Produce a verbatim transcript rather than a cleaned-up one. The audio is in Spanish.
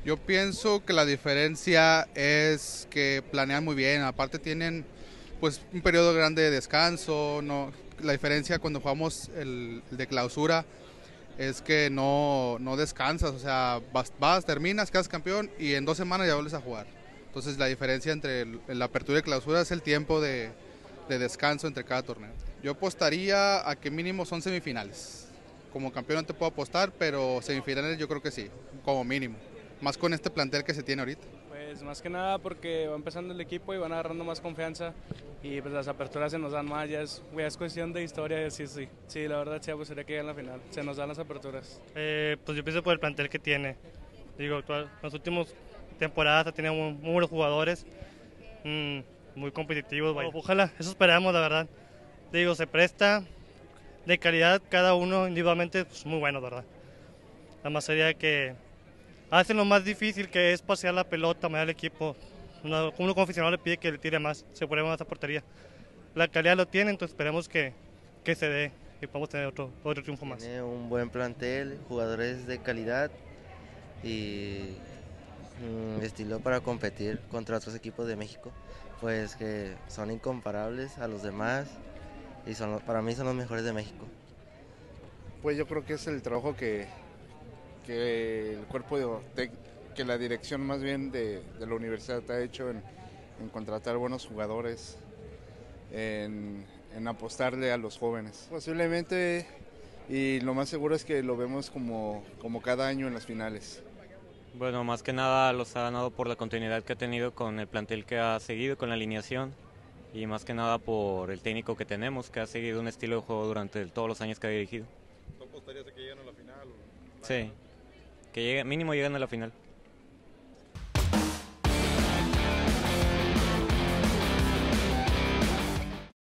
Yo pienso que la diferencia es que planean muy bien, aparte tienen pues un periodo grande de descanso, no, la diferencia cuando jugamos el, el de clausura es que no, no descansas, o sea, vas, vas, terminas, quedas campeón y en dos semanas ya vuelves a jugar. Entonces la diferencia entre el, la apertura y clausura es el tiempo de, de descanso entre cada torneo. Yo apostaría a que mínimo son semifinales. Como campeón no te puedo apostar, pero semifinales yo creo que sí, como mínimo. Más con este plantel que se tiene ahorita. Pues más que nada porque va empezando el equipo y van agarrando más confianza y pues las aperturas se nos dan más, ya es, ya es cuestión de historia, sí, sí. Sí, la verdad sí, pues sería que ya en la final, se nos dan las aperturas. Eh, pues yo pienso por el plantel que tiene. Digo, en las últimas temporadas ha tenido muy, muy buenos jugadores, mmm, muy competitivos. Vaya. Ojalá, eso esperamos, la verdad. Digo, se presta de calidad cada uno individualmente, pues muy bueno, ¿verdad? La más sería que hacen lo más difícil, que es pasear la pelota, mover al equipo. Uno, uno como aficionado le pide que le tire más, se pone más a portería. La calidad lo tiene, entonces esperemos que, que se dé y podamos tener otro, otro triunfo más. Tiene un buen plantel, jugadores de calidad y mm, estilo para competir contra otros equipos de México, pues que son incomparables a los demás y son, para mí son los mejores de México. Pues yo creo que es el trabajo que, que el cuerpo de, que la dirección más bien de, de la universidad ha hecho en, en contratar buenos jugadores, en, en apostarle a los jóvenes. Posiblemente, y lo más seguro es que lo vemos como, como cada año en las finales. Bueno, más que nada los ha ganado por la continuidad que ha tenido con el plantel que ha seguido, con la alineación y más que nada por el técnico que tenemos, que ha seguido un estilo de juego durante todos los años que ha dirigido. ¿No apostarías a que lleguen a la final? O... Sí, que llegue, mínimo lleguen a la final.